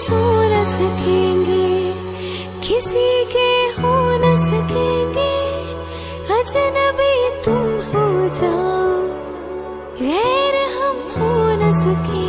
सो न सकेंगे, किसी के हो न सकेंगे, अजनबी तुम हो जाओ, गैर हम हो न सकेंगे।